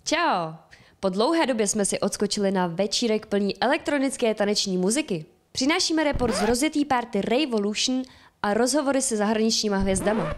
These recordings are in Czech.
Čau! Po dlouhé době jsme si odskočili na večírek plný elektronické taneční muziky. Přinášíme report z rozjetý party Revolution a rozhovory se zahraničníma hvězdama.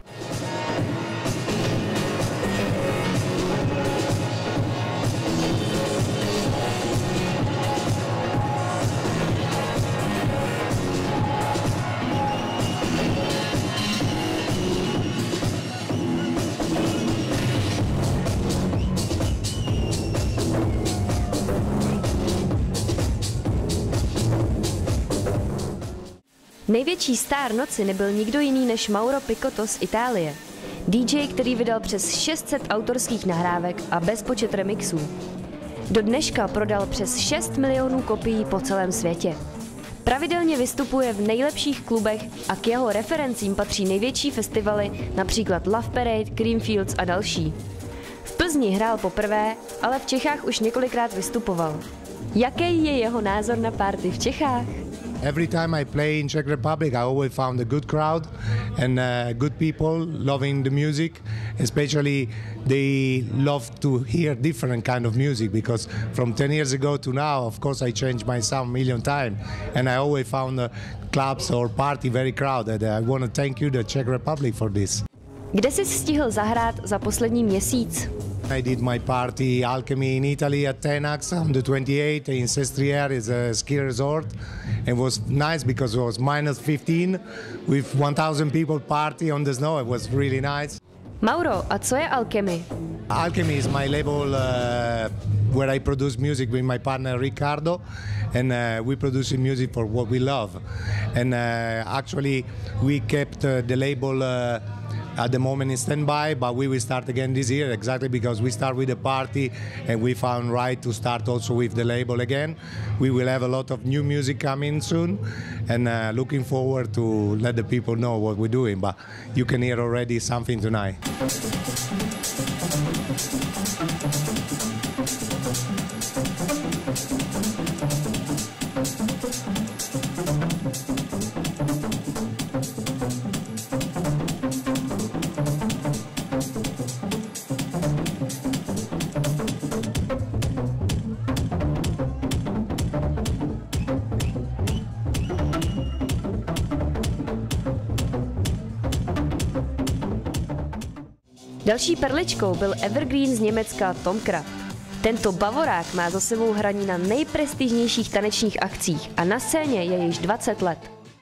Největší star noci nebyl nikdo jiný než Mauro Picotto z Itálie. DJ, který vydal přes 600 autorských nahrávek a bezpočet remixů. Do dneška prodal přes 6 milionů kopií po celém světě. Pravidelně vystupuje v nejlepších klubech a k jeho referencím patří největší festivaly, například Love Parade, Creamfields a další. V Plzni hrál poprvé, ale v Čechách už několikrát vystupoval. Jaký je jeho názor na party v Čechách? Every time I play in Czech Republic, I always found a good crowd and good people loving the music. Especially they love to hear different kind of music because from 10 years ago to now, of course, I changed my sound a million times and I always found clubs or party very crowded. I want to thank you, the Czech Republic, for this. Kde jsi stihl zahrát za poslední měsíc? I did my party Alchemy in Italy at Tenax on the 28th in Sestriere. It's a ski resort. It was nice because it was minus 15 with 1,000 people party on the snow. It was really nice. Mauro, a co je Alchemy? Alchemy is my label where I produce music with my partner Ricardo, and we produce music for what we love. And actually, we kept the label at the moment in standby, but we will start again this year exactly because we start with the party and we found right to start also with the label again. We will have a lot of new music coming soon and looking forward to let the people know what we're doing, but you can hear already something tonight. Další perličkou byl evergreen z Německa Tom Kraft. Tento bavorák má za sebou hraní na nejprestižnějších tanečních akcích a na scéně je již 20 let.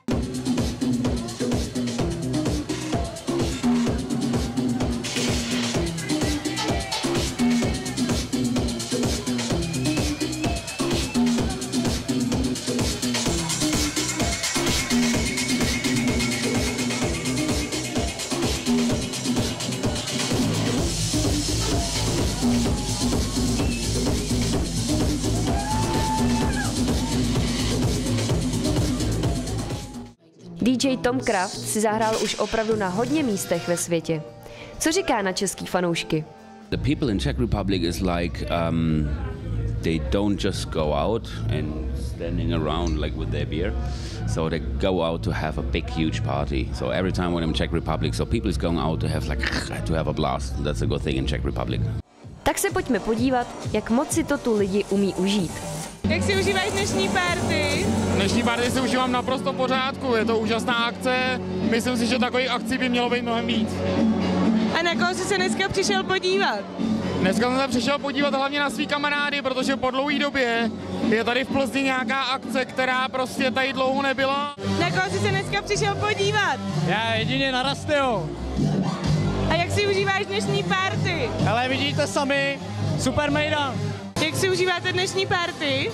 DJ Tom Kraft si zahrál už opravdu na hodně místech ve světě. Co říká na český fanoušky? The people in Czech Republic is like they don't just go out and standing around like with their beer. So they go out to have a big, huge party. So every time when I'm in Czech Republic, so people is going out to have a blast. That's a good thing in Czech Republic. Tak se pojďme podívat, jak moc si to tu lidi umí užít. Jak si užívají dnešní party? Dnešní party si užívám naprosto v pořádku, je to úžasná akce, myslím si, že takových akcí by mělo být mnohem víc. A na koho jsi se dneska přišel podívat? Dneska jsem se přišel podívat hlavně na svý kamarády, protože po dlouhé době je tady v Plzni nějaká akce, která prostě tady dlouho nebyla. Na koho jsi se dneska přišel podívat? Já jedině na Rasteo. A jak si užíváš dnešní party? Ale vidíte sami, super mejdan. Jak si užíváte dnešní party?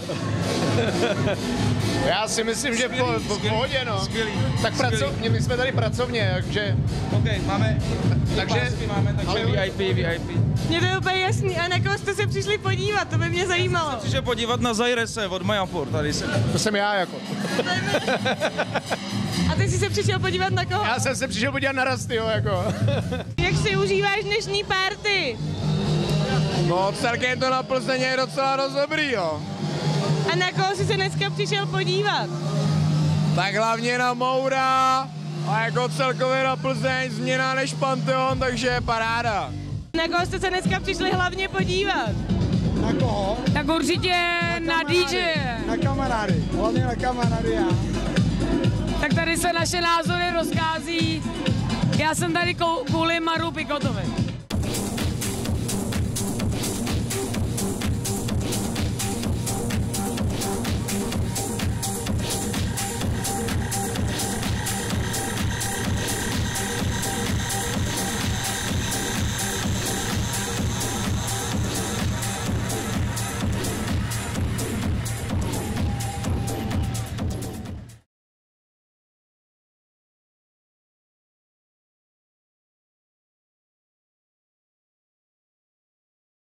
Já si myslím, že v pohodě, no. Skvělý. Tak pracovně, my jsme tady pracovně, takže... OK, máme, takže VIP. Mně to je úplně jasný. A na koho jste se přišli podívat? To by mě zajímalo. Jsem přišel podívat na Zairese od Majapur, tady se. to jsem já jako. A ty jsi se přišel podívat na koho? Já jsem se přišel podívat na Rastio, jako. Jak si užíváš dnešní party? No, celkem to na Plzeň je docela dost dobrý, jo. A na koho jsi se dneska přišel podívat? Tak hlavně na Moura a jako celkově na Plzeň změna než Pantheon, takže paráda. Na koho jste se dneska přišli hlavně podívat? Na koho? Tak určitě na DJ. Na kamarády, hlavně na kamarády já. Tak tady se naše názory rozchází. Já jsem tady kvůli Maru Pikotovi.